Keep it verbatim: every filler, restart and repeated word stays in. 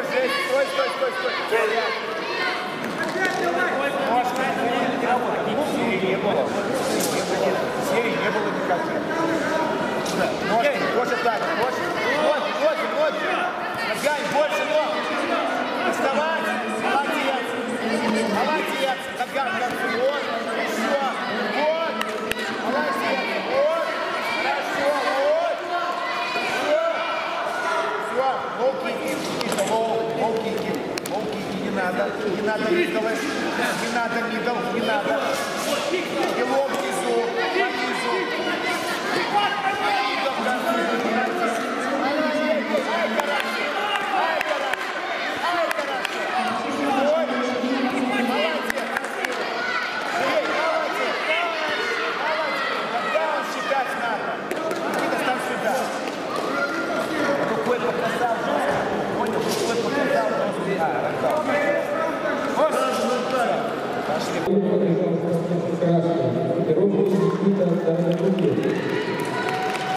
Жесть, стой, стой, стой, стой. Серии не было. Серии не было никаких. Ножки, больше так, больше. Вот, вот, вот. Ногами, больше ног. Вставай. Молодец. Молодец. Ногами, как вот. Все. Вот. Молодец. Вот. Хорошо. Вот. Все. Все. Лоу-кики. Лоу. Лоу-кики. Лоу-кики. Не надо. Не надо мидовы. Не надо мидов. Не надо. И лоб внизу. Внизу. Пошли.